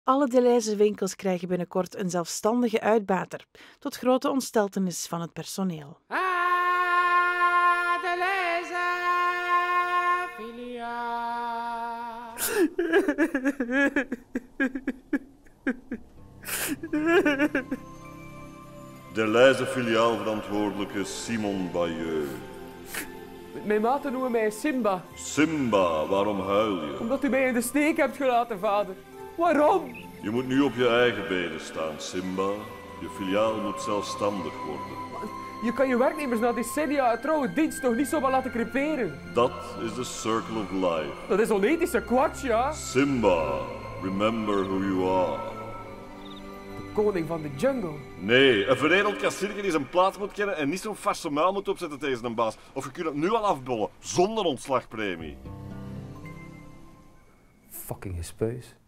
Alle Delhaize winkels krijgen binnenkort een zelfstandige uitbater, tot grote ontsteltenis van het personeel. Delhaize filiaal. Delhaize filiaalverantwoordelijke Simon Bayeux. Mijn maten noemen mij Simba, Simba, waarom huil je? omdat u mij in de steek hebt gelaten, vader. Waarom? Je moet nu op je eigen benen staan, Simba. Je filiaal moet zelfstandig worden. Je kan je werknemers na decennia uit trouwe dienst toch niet zomaar laten creperen? Dat is the circle of life. Dat is onethische kwats, ja? Simba, remember who you are. De koning van de jungle. Nee, een veredeld kassiertje die zijn plaats moet kennen en niet zo'n farse muil moet opzetten tegen zijn baas. Of je kunt het nu al afbollen, zonder ontslagpremie. Fucking gespuis.